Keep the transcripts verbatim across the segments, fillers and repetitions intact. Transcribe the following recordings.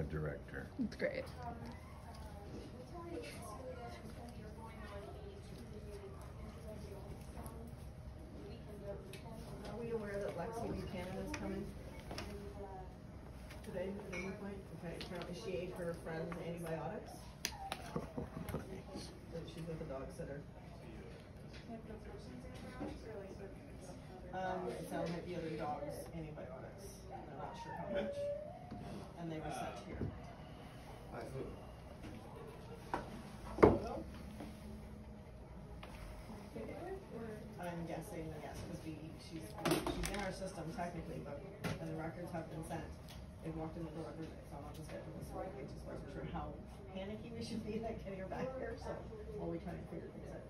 a director. It's great. Are we aware that Lexi Buchanan is coming today at any point? Okay, apparently she ate her friend's antibiotics. So she's with a dog sitter. Um, it sounds like the other dog's antibiotics. I'm not sure how much. And they were sent here. I'm guessing, yes, because we she's she's in our system technically, but and the records have been sent. They walked in the door every day, so I'm on the schedule this week. I just wasn't sure how panicky we should be like getting her back here, so while we try to figure things out.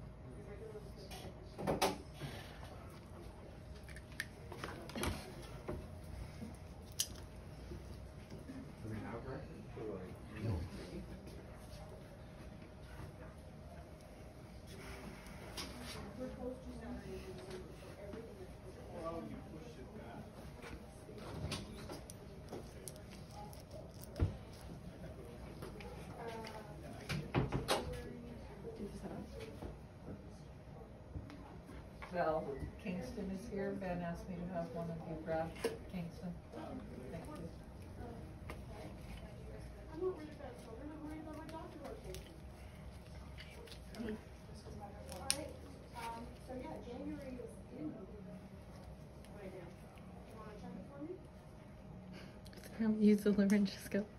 Val Kingston is here. Ben asked me to have one of you grab Kingston. Thank you. I'm not worried about children, I'm worried about my doctor rotation. Alright, um, so yeah, January is in right now. You wanna check it for me? Use the laryngoscope.